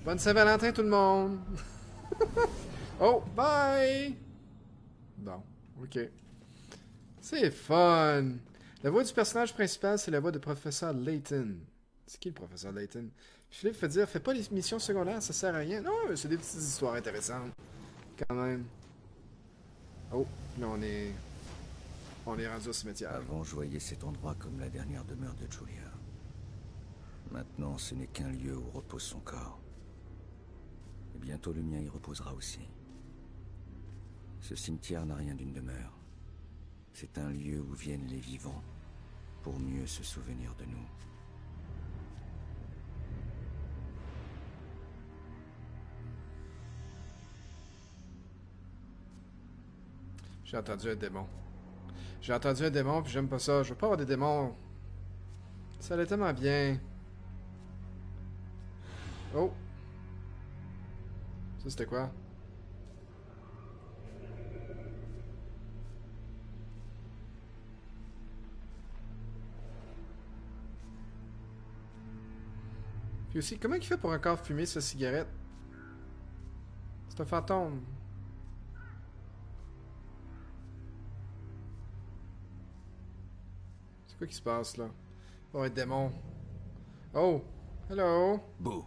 Bonne Saint-Valentin tout le monde! Oh, bye! Bon, ok. C'est fun! La voix du personnage principal, c'est la voix de professeur Layton. C'est qui le professeur Layton? Philippe fait dire, fais pas les missions secondaires, ça sert à rien. Non, mais c'est des petites histoires intéressantes. Quand même. Oh, là on est rendu au cimetière. Avant, je voyais cet endroit comme la dernière demeure de Julia. Maintenant, ce n'est qu'un lieu où repose son corps. Et bientôt, le mien y reposera aussi. Ce cimetière n'a rien d'une demeure. C'est un lieu où viennent les vivants, pour mieux se souvenir de nous. J'ai entendu un démon. J'ai entendu un démon, puis j'aime pas ça. Je veux pas avoir des démons. Ça allait tellement bien. Oh! Ça, c'était quoi? Puis aussi, comment il fait pour encore fumer sa cigarette? C'est un fantôme. C'est quoi qui se passe, là? Oh, un démon. Oh! Hello! Beau.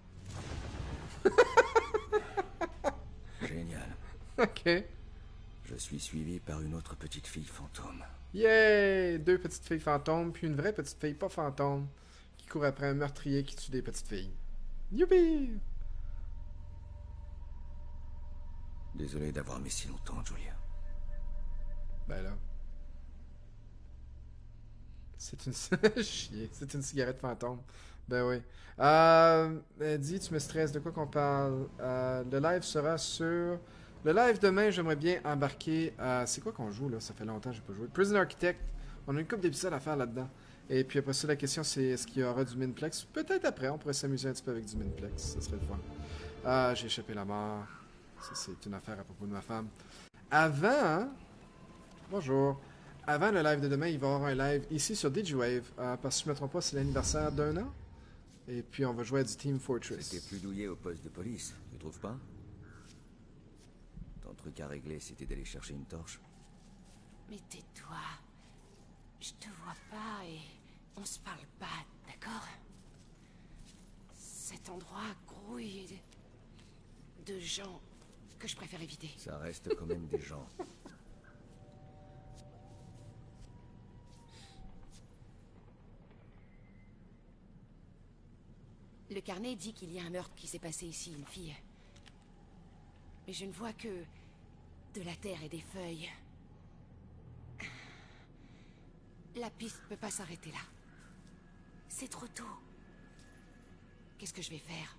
Génial. Ok. Je suis suivi par une autre petite fille fantôme. Yay! Deux petites filles fantômes, puis une vraie petite fille pas fantôme, qui court après un meurtrier qui tue des petites filles. Youpi! Désolé d'avoir mis si longtemps, Julia. Ben là. C'est une... Chier. C'est une cigarette fantôme. Ben oui. Dis, tu me stresses. De quoi qu'on parle? Le live sera sur... Le live demain, j'aimerais bien embarquer... c'est quoi qu'on joue, là? Ça fait longtemps que j'ai pas joué. Prison Architect. On a une couple d'épisodes à faire là-dedans. Et puis après ça, la question, c'est est-ce qu'il y aura du Minplex? Peut-être après, on pourrait s'amuser un petit peu avec du Minplex. Ça serait le fun. J'ai échappé la mort. Ça, c'est une affaire à propos de ma femme. Avant... Bonjour. Avant le live de demain, il va y avoir un live ici sur DigiWave. Parce que je ne me trompe pas, c'est l'anniversaire d'1 an. Et puis on va jouer à du Team Fortress. C'était plus douillet au poste de police, tu trouves pas? Ton truc à régler, c'était d'aller chercher une torche. Mais tais-toi. Je te vois pas et on se parle pas, d'accord? Cet endroit grouille de gens que je préfère éviter. Ça reste quand même des gens. Le carnet dit qu'il y a un meurtre qui s'est passé ici, une fille. Mais je ne vois que de la terre et des feuilles. La piste peut pas s'arrêter là. C'est trop tôt. Qu'est-ce que je vais faire?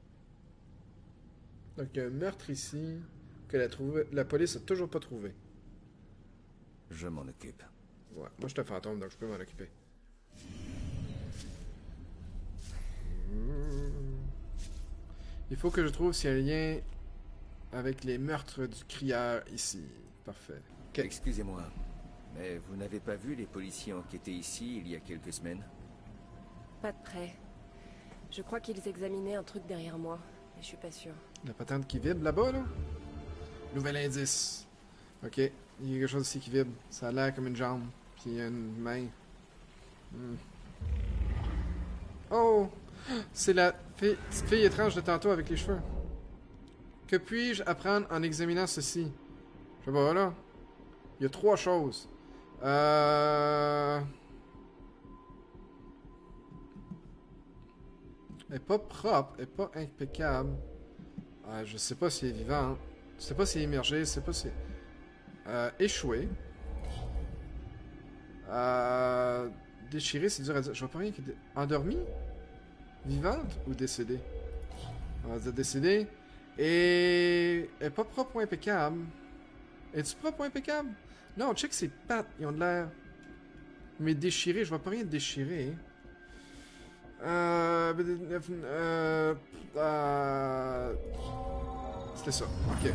Donc il y a un meurtre ici que la police a toujours pas trouvé. Je m'en occupe. Ouais, moi je suis un fantôme donc je peux m'en occuper. Il faut que je trouve s'il y a un lien avec les meurtres du crieur ici. Parfait. Ok. Excusez-moi, mais vous n'avez pas vu les policiers enquêter ici il y a quelques semaines? Pas de près. Je crois qu'ils examinaient un truc derrière moi, mais je suis pas sûre. La patente qui vibre là-bas, là. Nouvel indice. Ok, il y a quelque chose ici qui vibre. Ça a l'air comme une jambe. Puis il y a une main. Oh! C'est la petite fille étrange de tantôt avec les cheveux. Que puis-je apprendre en examinant ceci? Je sais pas, là. Il y a 3 choses. Elle est pas propre, elle est pas impeccable. Je sais pas si elle est vivante. Je sais pas si elle est immergée, je sais pas si... échoué. Déchiré, c'est dur à dire. Je vois pas rien qui... Endormi? Vivante ou décédée? On va dire décédée. Et... Elle est pas propre ou impeccable. Es-tu propre ou impeccable? Non, check ses pattes, ils ont de l'air... Mais déchiré, je vois pas rien de déchiré. C'était ça, ok.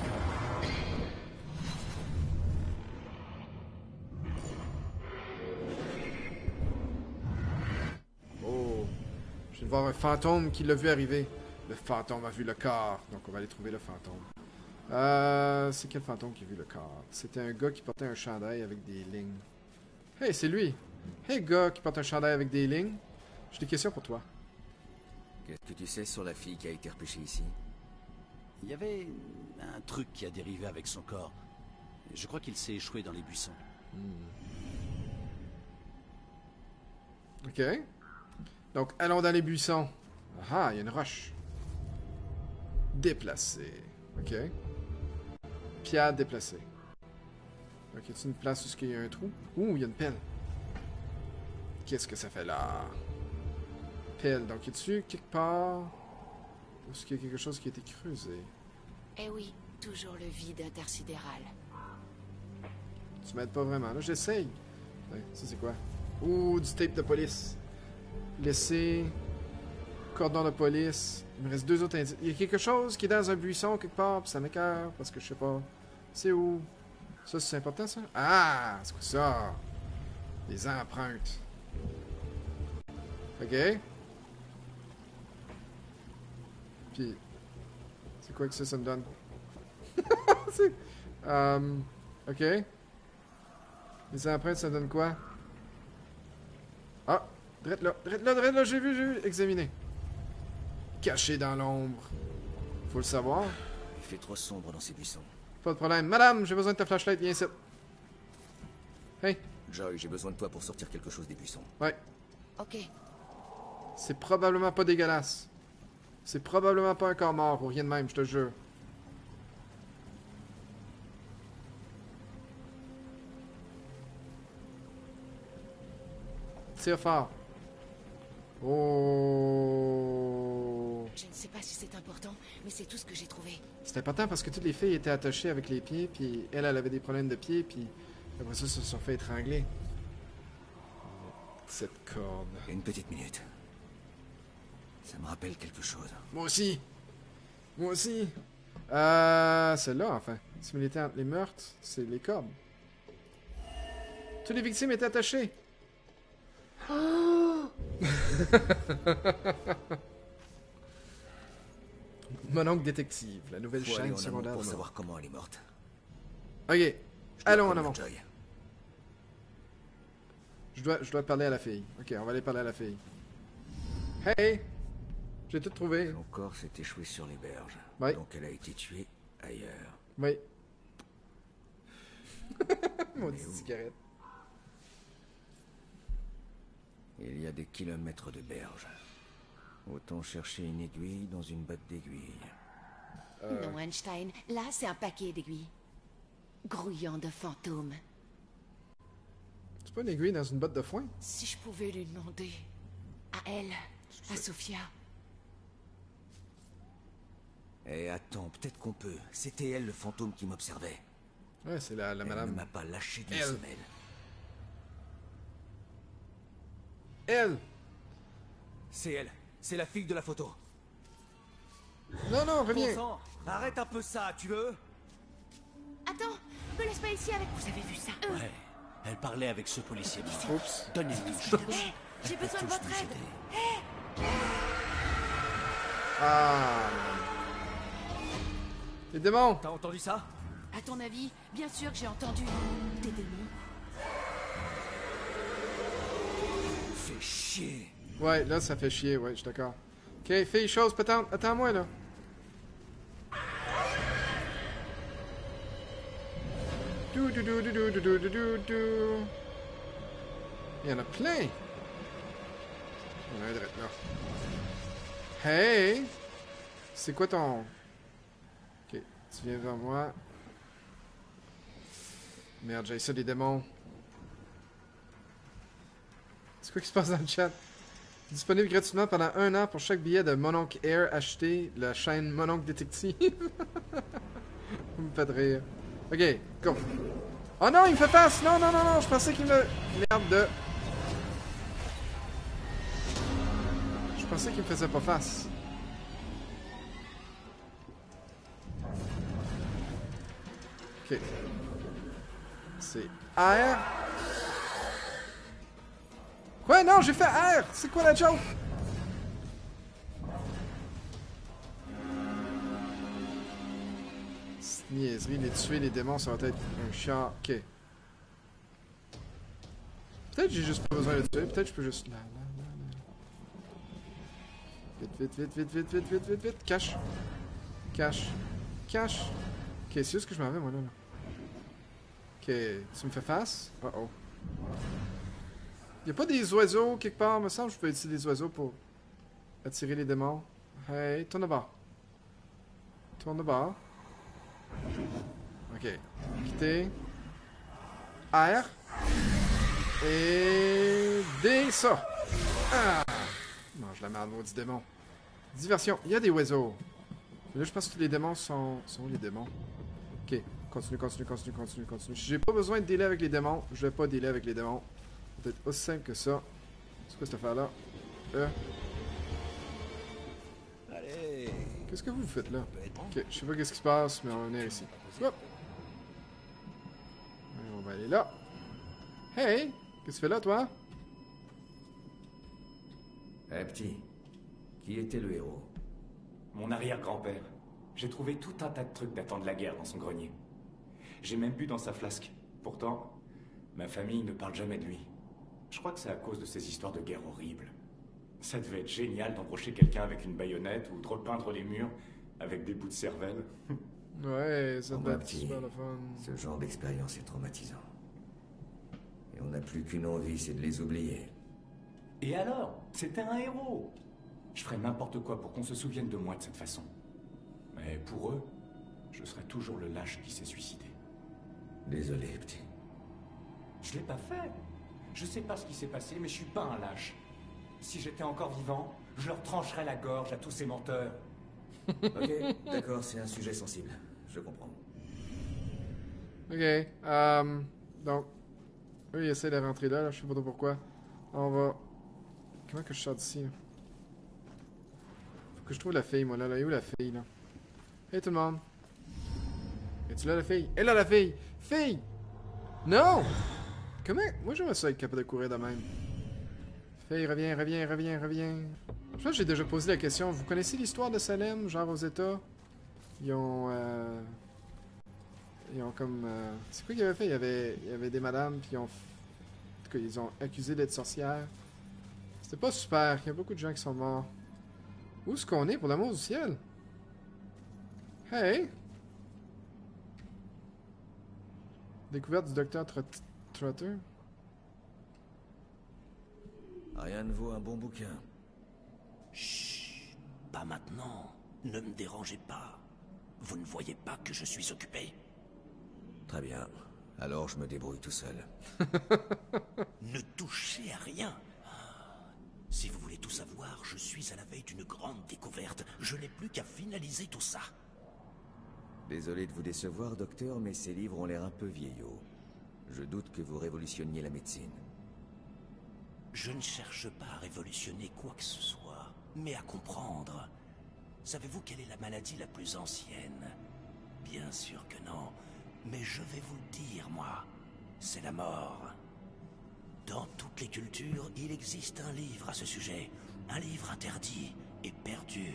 Oh. Je viens de voir un fantôme qui l'a vu arriver. Le fantôme a vu le corps. Donc on va aller trouver le fantôme. C'est quel fantôme qui a vu le corps? C'était un gars qui portait un chandail avec des lignes. Hey, c'est lui! Hey, gars qui porte un chandail avec des lignes. J'ai des questions pour toi. Qu'est-ce que tu sais sur la fille qui a été repêchée ici? Il y avait un truc qui a dérivé avec son corps. Je crois qu'il s'est échoué dans les buissons. Ok. Donc, allons dans les buissons. Ah, il y a une roche. Déplacée. Ok. Pierre déplacée. Ok, y a une place où il y a un trou? Ouh, il y a une pelle. Qu'est-ce que ça fait là? Pelle. Donc, y a-tu quelque part? Est-ce qu'il y a quelque chose qui a été creusé? Eh oui, toujours le vide intersidéral. Tu m'aides pas vraiment. Là, j'essaye. Ouais, ça, c'est quoi? Ouh, du tape de police. Laisser. Cordon de police. Il me reste 2 autres indices. Il y a quelque chose qui est dans un buisson quelque part, puis ça m'écoeure, parce que je sais pas. C'est où? Ça, c'est important, ça? Ah! C'est quoi ça? Les empreintes. Ok. Puis, c'est quoi que ça me donne? C'est... ok. Les empreintes, ça donne quoi? Ah! Drette là, j'ai vu, examiner. Caché dans l'ombre. Faut le savoir. Il fait trop sombre dans ces buissons. Pas de problème. Madame, j'ai besoin de ta flashlight, viens ici. Hey. Joy, j'ai besoin de toi pour sortir quelque chose des buissons. Ouais. Ok. C'est probablement pas dégueulasse. C'est probablement pas un corps mort ou rien de même, je te jure. Tire fort. Oh. Je ne sais pas si c'est important, mais c'est tout ce que j'ai trouvé. C'est important parce que toutes les filles étaient attachées avec les pieds, puis elle avait des problèmes de pieds, puis après ça, se sont fait étrangler. Cette corde. Une petite minute. Ça me rappelle quelque chose. Moi aussi. Moi aussi. Celle-là, enfin. Similarité entre les meurtres, c'est les cordes. Toutes les victimes étaient attachées. Oh! Mon oncle détective, la nouvelle Faut aller chaîne en amont secondaire. pour de savoir comment elle est morte. Ok, Je dois allons en prévenir avant. Joy. Je dois parler à la fille. Ok, on va aller parler à la fille. Hey! J'ai tout trouvé. Son corps s'est échoué sur les berges. Ouais. Donc elle a été tuée ailleurs. Oui. Maudite cigarette. Il y a des kilomètres de berges. Autant chercher une aiguille dans une botte d'aiguille. Non, Einstein, là c'est un paquet d'aiguilles. Grouillant de fantômes. C'est pas une aiguille dans une botte de foin? Si je pouvais lui demander. À elle. À Sophia. Eh, attends, peut-être qu'on peut. C'était elle le fantôme qui m'observait. Ouais, c'est la Elle madame. ne m'a pas lâché d'une Elle. semelle. Elle! C'est elle. C'est la fille de la photo. Non, non, reviens! Bon sang, arrête un peu ça, tu veux? Attends, me laisse pas ici avec. Vous avez vu ça? Ouais. Elle parlait avec ce policier. Oups. Donnez-lui une Hé, chance. j'ai besoin de Tous votre nous aide. aider. Ah! Les démons! T'as entendu ça? À ton avis, bien sûr que j'ai entendu des démons. Fais chier. Ouais, là, ça fait chier, ouais, je suis d'accord. Ok, fille, chose, patente, attends-moi, là. Du. Il y en a plein! Il y en a un direct là. Hey! C'est quoi ton... Ok, tu viens vers moi. Merde, j'ai ça des démons. C'est quoi qui se passe dans le chat? Disponible gratuitement pendant 1 an pour chaque billet de Mononcle Air acheté, la chaîne Mononcle Détective. Vous me faites rire. Ok, go. Oh non, il me fait face! Non, non, non, non, je pensais qu'il me... Merde de... Je pensais qu'il me faisait pas face. Ok. C'est R. Quoi? Non, j'ai fait R! C'est quoi la joke? Niaiserie, les tuer, les démons, ça va être un chiant. Ok. Peut-être que j'ai juste pas besoin de le tuer, peut-être que je peux juste... Là. Vite. Cache. Ok, c'est juste que je m'en vais, moi, là. Ok, tu me fais face? Oh. Y'a pas des oiseaux quelque part, me semble, je peux utiliser des oiseaux pour attirer les démons. Hey, tourne de bord. Ok. Quitter. R. Et... D, ça. Ah! Mange la merde, maudit démon. Diversion. Il y a des oiseaux. Mais là, je pense que tous les démons sont où les démons? Ok. Continue. Si j'ai pas besoin de dealer avec les démons, je vais pas dealer avec les démons. Peut-être aussi simple que ça. C'est quoi cette affaire-là? Allez. Qu'est-ce que vous faites là? Ok, je sais pas qu'est-ce qui se passe, mais on va venir ici. Hop! Et on va aller là. Hey! Qu'est-ce que tu fais là, toi? Eh petit, qui était le héros? Mon arrière-grand-père. J'ai trouvé tout un tas de trucs datant de la guerre dans son grenier. J'ai même bu dans sa flasque. Pourtant, ma famille ne parle jamais de lui. Je crois que c'est à cause de ces histoires de guerre horribles. Ça devait être génial d'embrocher quelqu'un avec une baïonnette ou de repeindre les murs avec des bouts de cervelle. Ouais, ça Pour doit moi, être petit, super le fun. ce genre d'expérience est traumatisant. Et on n'a plus qu'une envie, c'est de les oublier. Et alors? C'était un héros. Je ferais n'importe quoi pour qu'on se souvienne de moi de cette façon. Mais pour eux, je serai toujours le lâche qui s'est suicidé. Désolé, petit. Je l'ai pas fait. Je sais pas ce qui s'est passé, mais je suis pas un lâche. Si j'étais encore vivant, je leur trancherais la gorge à tous ces menteurs. Ok, d'accord, c'est un sujet sensible. Je comprends. Ok, donc, eux, ils essaient de rentrer là, je sais pas trop pourquoi. On va... Comment que je sors d'ici, là? Faut que je trouve la fille, moi, là. Elle est où, la fille, là? Hey, tout le monde! Es-tu là, la fille? Elle là, la fille! Fille! Non! Comment? Moi, j'aimerais ça être capable de courir de même. Fille, reviens. Je pense que j'ai déjà posé la question. Vous connaissez l'histoire de Salem, genre aux États? Ils ont comme... C'est quoi qu'ils avaient fait? Il y avait des madames, puis ils ont... En tout cas, ils ont accusé d'être sorcières. C'était pas super. Il y a beaucoup de gens qui sont morts. Où est-ce qu'on est, pour l'amour du ciel? Hey! Découverte du docteur Trotter. Rien ne vaut un bon bouquin. Chut, pas maintenant. Ne me dérangez pas. Vous ne voyez pas que je suis occupé. Très bien. Alors je me débrouille tout seul. Ne touchez à rien. Si vous voulez tout savoir, je suis à la veille d'une grande découverte. Je n'ai plus qu'à finaliser tout ça. Désolé de vous décevoir, docteur, mais ces livres ont l'air un peu vieillots. Je doute que vous révolutionniez la médecine. Je ne cherche pas à révolutionner quoi que ce soit, mais à comprendre. Savez-vous quelle est la maladie la plus ancienne? Bien sûr que non, mais je vais vous le dire, moi. C'est la mort. Dans toutes les cultures, il existe un livre à ce sujet. Un livre interdit et perdu.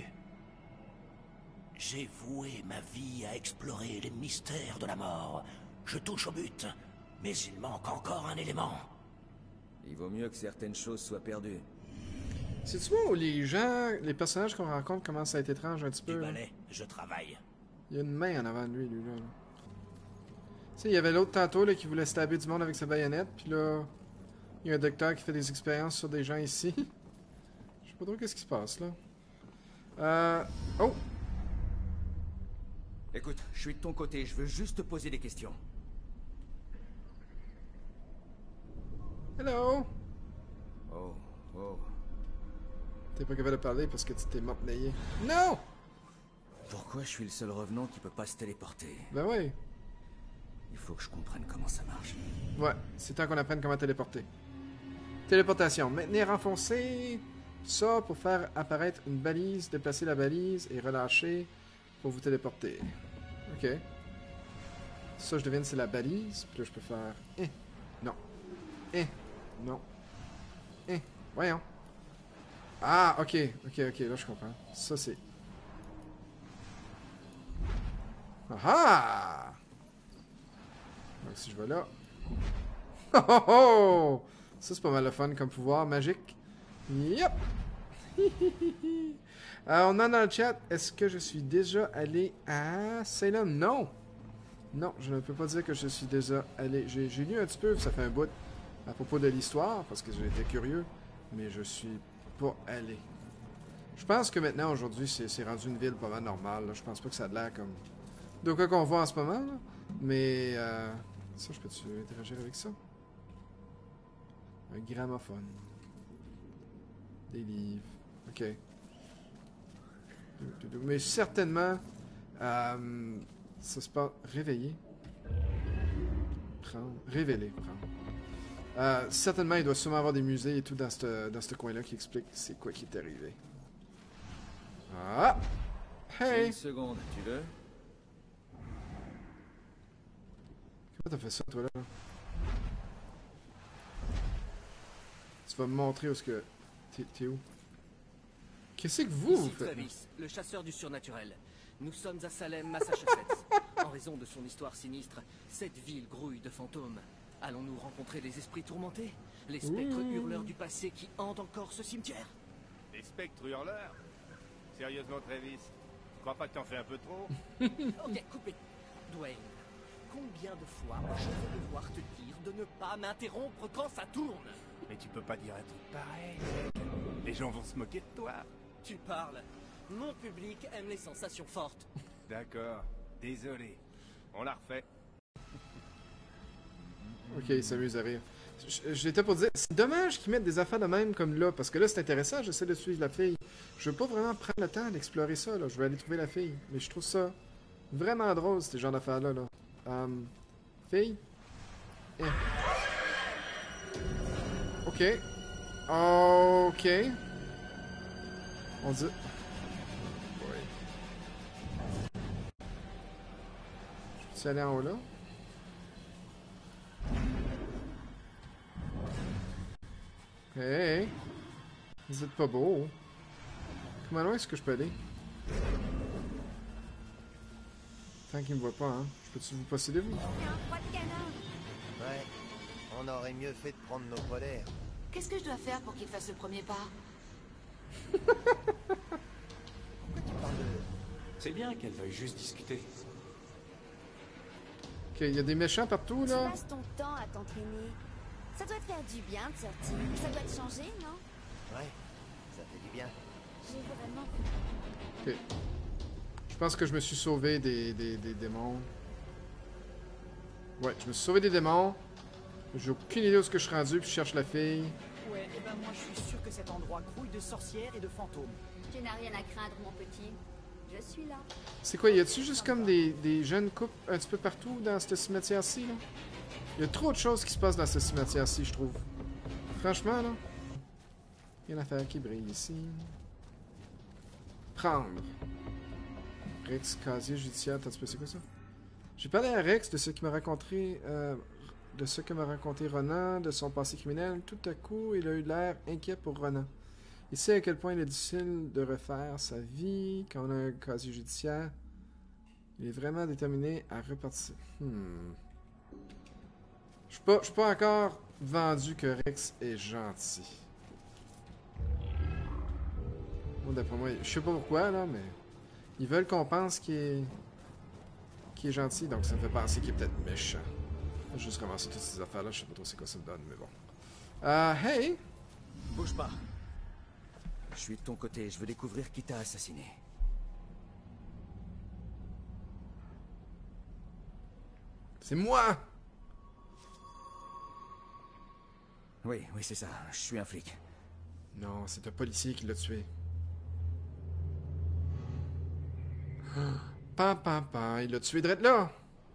J'ai voué ma vie à explorer les mystères de la mort. Je touche au but, mais il manque encore un élément. Il vaut mieux que certaines choses soient perdues. C'est-tu moi où les gens, les personnages qu'on rencontre commencent à être étranges un petit Du peu? balai, je travaille. Il y a une main en avant de lui, là. Tu sais, il y avait l'autre tantôt, là, qui voulait stabber du monde avec sa baïonnette, puis là... Il y a un docteur qui fait des expériences sur des gens ici. Je sais pas trop qu'est-ce qui se passe, là. Oh! Écoute, je suis de ton côté, je veux juste te poser des questions. Hello! Oh. T'es pas capable de parler parce que tu t'es mortnaillé. Non! Pourquoi je suis le seul revenant qui peut pas se téléporter? Ben ouais. Il faut que je comprenne comment ça marche. Ouais, c'est temps qu'on apprenne comment téléporter. Téléportation. Maintenir enfoncé. Ça pour faire apparaître une balise, déplacer la balise et relâcher pour vous téléporter. Ok. Ça, je devine, c'est la balise. Puis là, je peux faire... Non. Non. Voyons. Ah, ok. Là, je comprends. Ça, c'est... Ah ah! Donc si je vais là... Oh oh oh! Ça c'est pas mal le fun comme pouvoir magique. Yep! On a dans le chat, est-ce que je suis déjà allé à Salem? Non! Non, je ne peux pas dire que je suis déjà allé. J'ai lu un petit peu, ça fait un bout, à propos de l'histoire, parce que j'ai été curieux, mais je suis pas allé. Je pense que maintenant, aujourd'hui, c'est rendu une ville pas mal normale. Là. Je pense pas que ça a l'air comme... de quoi qu'on voit en ce moment, là. Mais, ça, je peux-tu interagir avec ça? Un gramophone. Des livres. Ok. Mais certainement, ça se passe... Réveiller. Prendre. Révéler. Prendre. Certainement, il doit sûrement avoir des musées et tout dans ce coin-là qui explique c'est quoi qui est arrivé. Ah! Hey! Une seconde, tu veux? Comment t'as fait ça, toi, là? Tu vas me montrer où est-ce que... T'es où? Qu'est-ce que vous Ici faites? Travis, le chasseur du surnaturel. Nous sommes à Salem, Massachusetts. En raison de son histoire sinistre, cette ville grouille de fantômes. Allons-nous rencontrer des esprits tourmentés? Les spectres hurleurs du passé qui hantent encore ce cimetière? Des spectres hurleurs? Sérieusement, Travis, tu crois pas que t'en fais un peu trop? Ok, coupé. Dwayne, combien de fois je vais devoir te dire de ne pas m'interrompre quand ça tourne? Mais tu peux pas dire un truc pareil. Les gens vont se moquer de toi. Tu parles. Mon public aime les sensations fortes. D'accord, désolé. On la refait. Ok, il s'amuse à rire. J'étais pour dire, c'est dommage qu'ils mettent des affaires de même comme là, parce que là c'est intéressant, j'essaie de suivre la fille. Je veux pas vraiment prendre le temps d'explorer ça, là. Je vais aller trouver la fille. Mais je trouve ça vraiment drôle, ces genres d'affaires-là, là. Fille? Eh. Ok. Ok. On dit... Oui. Je peux aller en haut, là? Hey! Vous êtes pas beau. Comment loin est-ce que je peux aller? Tant qu'il me voit pas, hein. Je peux-tu vous posséder, vous? Ouais, on aurait mieux fait de prendre nos polaires. Qu'est-ce que je dois faire pour qu'il fasse le premier pas? Pourquoi tu parles de... C'est bien qu'elle veuille juste discuter. Ok, il y a des méchants partout, Tu là. passes ton temps à t'entraîner. Ça doit te faire du bien de sortir. Ça doit te changer, non? Ouais, ça fait du bien. J'ai vraiment... Ok. Je pense que je me suis sauvé des démons. Ouais, je me suis sauvé des démons. J'ai aucune idée où est-ce que je suis rendu, puis je cherche la fille. Ouais, et ben moi je suis sûr que cet endroit grouille de sorcières et de fantômes. Tu n'as rien à craindre, mon petit. Je suis là. C'est quoi, y a-tu juste comme des jeunes couples un petit peu partout dans ce cimetière-ci, là? Il y a trop de choses qui se passent dans ce cimetière-ci, je trouve. Franchement, là. Il y a une affaire qui brille ici. Prendre. Rex, casier judiciaire. Attends un petit peu, c'est quoi ça? J'ai parlé à Rex de ce qui m'a raconté... de ce que m'a raconté Ronan, de son passé criminel. Tout à coup, il a eu l'air inquiet pour Ronan. Il sait à quel point il est difficile de refaire sa vie quand on a un casier judiciaire. Il est vraiment déterminé à repartir. Je suis pas encore vendu que Rex est gentil. Bon, d'après moi, je sais pas pourquoi, là, mais... Ils veulent qu'on pense qu'il est gentil, donc ça me fait penser qu'il est peut-être méchant. Je vais juste ramasser toutes ces affaires-là, je sais pas trop c'est quoi ça me donne, mais bon. Hey! Bouge pas. Je suis de ton côté, je veux découvrir qui t'a assassiné. C'est moi! Oui, c'est ça, je suis un flic. Non, c'est un policier qui l'a tué. Pam, pam, pam, il l'a tué direct là!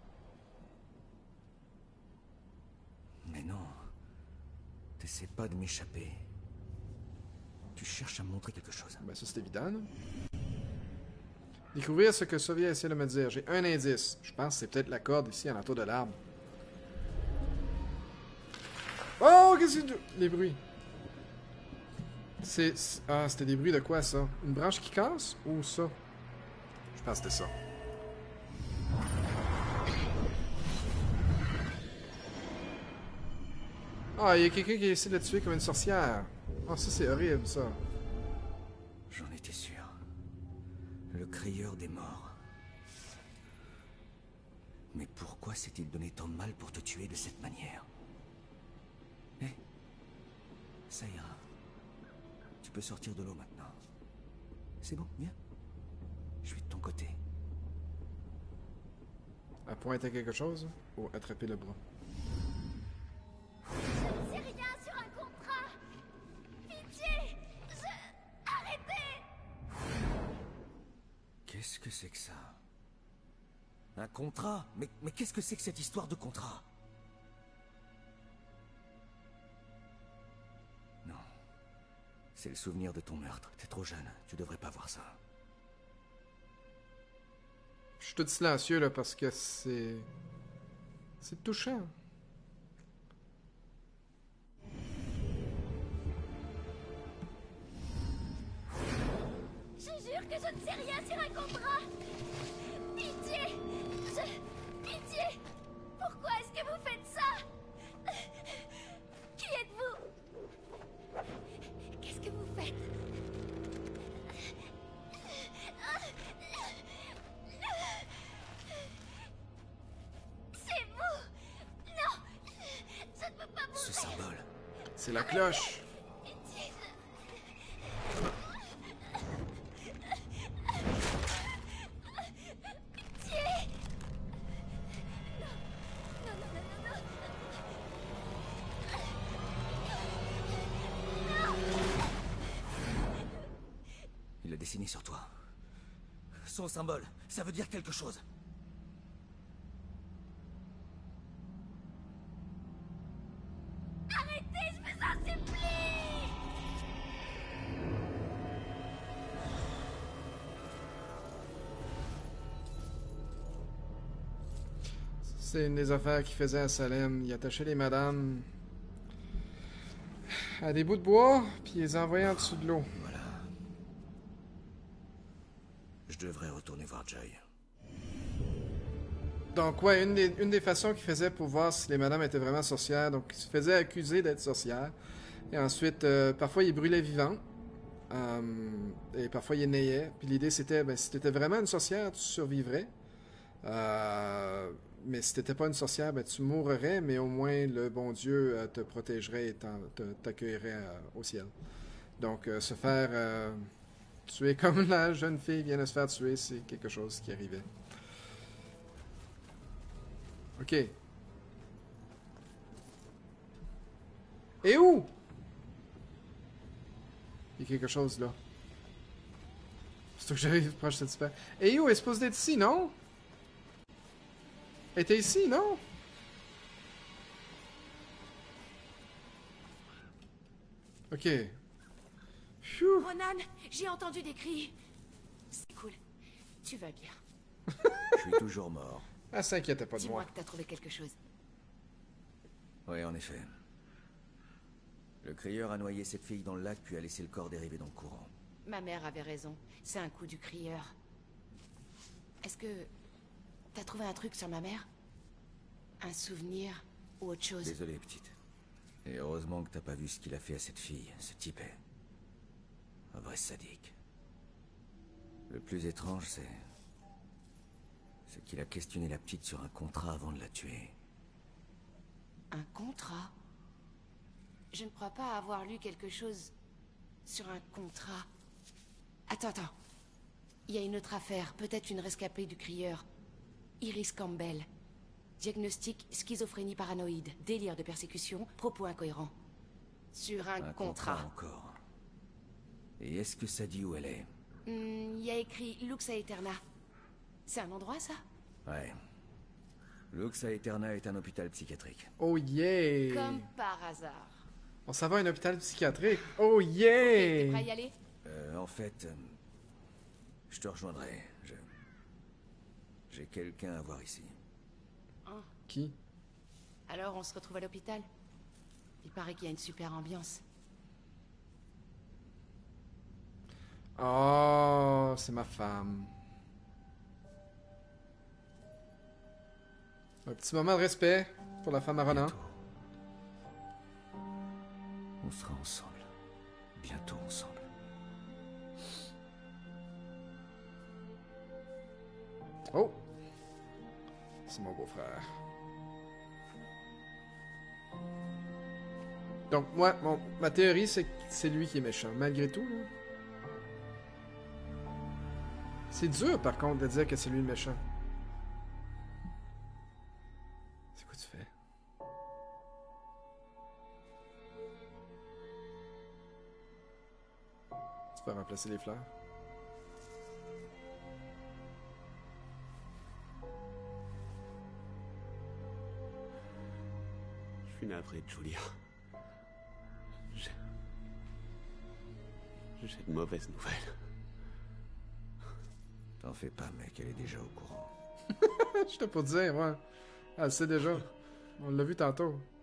Mais non. T'essaies pas de m'échapper. Tu cherches à me montrer quelque chose. Ben ça c'est évident, non? Découvrir ce que Sofia essaie de me dire. J'ai un indice. Je pense que c'est peut-être la corde ici, à l'entour de l'arbre. Oh, qu'est-ce que c'est? Les bruits. Ah, c'était des bruits de quoi, ça? Une branche qui casse? Ou ça? Je pense que c'était ça. Ah, il y a quelqu'un qui essaie de la tuer comme une sorcière. Oh, ça c'est horrible, ça. J'en étais sûr. Le crieur des morts. Mais pourquoi s'est-il donné tant de mal pour te tuer de cette manière? Eh, ça ira. Tu peux sortir de l'eau maintenant. C'est bon, viens. Je suis de ton côté. Elle pointe à quelque chose ou attraper le bras? C'est rien sur un contrat. Pitié. Arrêtez. Qu'est-ce que c'est que ça? Un contrat? Mais qu'est-ce que c'est que cette histoire de contrat? Non. C'est le souvenir de ton meurtre. T'es trop jeune. Tu devrais pas voir ça. Je suis tout silencieux là parce que c'est... C'est touchant. Je jure que je ne sais rien sur un contrat. Pitié. Pitié. Pourquoi est-ce que vous faites ça? Qui êtes-vous? Qu'est-ce que vous faites? C'est vous. Non. Je ne peux pas mourir. Ce symbole. C'est la cloche. Pitié. Pitié. Non, non, non, non, non. Il a dessiné sur toi. Son symbole, ça veut dire quelque chose. Arrêtez, je vous en supplie. C'est une des affaires qu'il faisait à Salem. Il attachait les madames à des bouts de bois, puis il les envoyait en dessous de l'eau. Voilà. Je devrais retourner voir Joy. Donc, ouais, une des façons qu'il faisait pour voir si les madames étaient vraiment sorcières, donc il se faisait accuser d'être sorcière. Et ensuite, parfois, il brûlait vivant. Et parfois, il nayait. Puis l'idée, c'était, ben, si t'étais vraiment une sorcière, tu survivrais. Mais si t'étais pas une sorcière, ben, tu mourrais, mais au moins, le bon Dieu te protégerait et t'accueillerait au ciel. Donc, se faire tuer comme la jeune fille vient de se faire tuer, c'est quelque chose qui arrivait. Ok. Et où? Il y a quelque chose là. C'est que j'arrive proche de super. Et où? Elle est supposée d'être ici, non? Elle était ici, non? Ok. Phew. Ronan, j'ai entendu des cris. C'est cool. Tu vas bien. Je suis toujours mort. Elle s'inquiétait pas de Dis-moi moi. que t'as trouvé quelque chose. Oui, en effet. Le crieur a noyé cette fille dans le lac puis a laissé le corps dériver dans le courant. Ma mère avait raison. C'est un coup du crieur. Est-ce que... t'as trouvé un truc sur ma mère? Un souvenir ou autre chose? Désolé, petite. Et heureusement que t'as pas vu ce qu'il a fait à cette fille, ce type est... un vrai sadique. Le plus étrange, c'est qu'il a questionné la petite sur un contrat avant de la tuer. Un contrat? Je ne crois pas avoir lu quelque chose sur un contrat. Attends. Il y a une autre affaire, peut-être une rescapée du crieur. Iris Campbell. Diagnostic schizophrénie paranoïde, délire de persécution, propos incohérents. Sur un contrat. Encore. Et est-ce que ça dit où elle est? Il y a écrit Lux Aeterna. C'est un endroit, ça? Ouais. Lux Aeterna est un hôpital psychiatrique. Oh yeah! Comme par hasard. On s'en va à un hôpital psychiatrique. Oh yeah! T'es prêt à y aller? En fait... je te rejoindrai. J'ai quelqu'un à voir ici. Hein? Qui? Alors on se retrouve à l'hôpital? Il paraît qu'il y a une super ambiance. Oh, c'est ma femme. Un petit moment de respect pour la femme à Ronan. On sera ensemble. Bientôt ensemble. Oh! C'est mon beau-frère. Donc, moi, ma théorie, c'est que c'est lui qui est méchant, malgré tout. Là. C'est dur, par contre, de dire que c'est lui le méchant. C'est quoi tu fais? Tu peux remplacer les fleurs? Je suis navré, Julia. J'ai de mauvaises nouvelles. T'en fais pas, mec, elle est déjà au courant. Je t'ai pas dire, ouais. Elle sait déjà. On l'a vu tantôt.